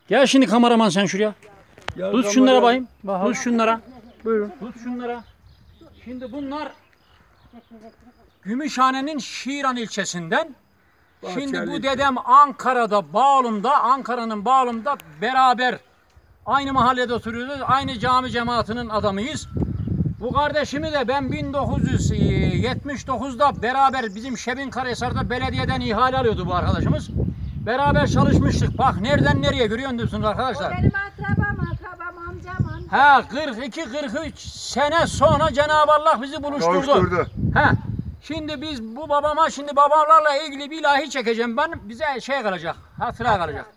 Gel şimdi kameraman sen şuraya. Ya Tut şunlara bayım. Bakalım. Tut şunlara. Buyurun. Tut şunlara. Şimdi bunlar Gümüşhane'nin Şiran ilçesinden. Şimdi bu dedem Ankara'da Bağlum'da, Ankara'nın Bağlum'da beraber aynı mahallede oturuyoruz. Aynı cami cemaatinin adamıyız. Bu kardeşimi de ben 1979'da beraber bizim Şebin Karahisar'da belediyeden ihale alıyordu bu arkadaşımız. Beraber çalışmıştık. Bak nereden nereye görüyorsunuz arkadaşlar. O benim akrabam, amcam. Ha 42-43 sene sonra Cenab-ı Allah bizi buluşturdu. Ha. Şimdi biz bu babama şimdi babalarla ilgili bir ilahi çekeceğim ben. Bize şey kalacak. Hatıra kalacak.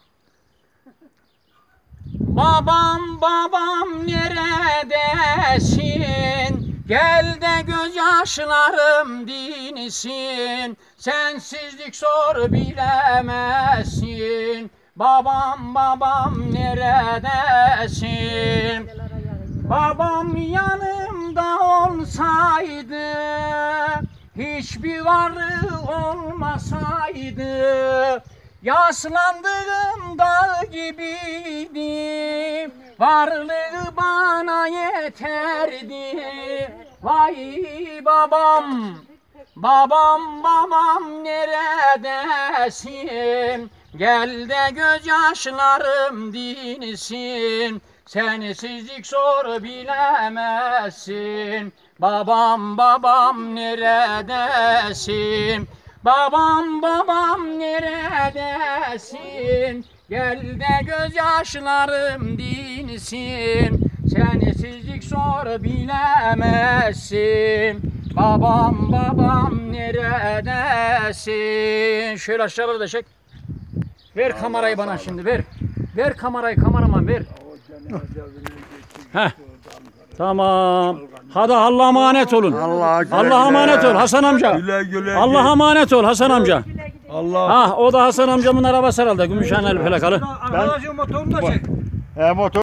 Babam neredesin? Gel de gözyaşlarım dinsin. Sensizlik zor bilemezsin. Babam neredesin? Babam yanımda olsaydı, hiçbir varlığı olmasaydı, yaslandığım dağ gibiydi, varlığı bana yeterdi. Vay babam neredesin? Gel de gözyaşlarım dinsin. Sensizlik zor bilemezsin. Babam neredesin? Babam neredesin? Gel de gözyaşlarım dinsin. Sensizlik zor bilemezsin. Babam neredesin? Şöyle aşağıları da çek. Ver kamerayı bana şimdi ver. Ver kamerayı kameraman ver. Heh. Tamam. Hadi Allah'a emanet olun. Allah'a emanet ol Hasan amca. Güle Allah'a emanet ol Hasan amca. Allah. Ha o da Hasan amcamın arabası herhalde Gümüşhaneli plakalı. Arkadaşım motorunu da çek. Motor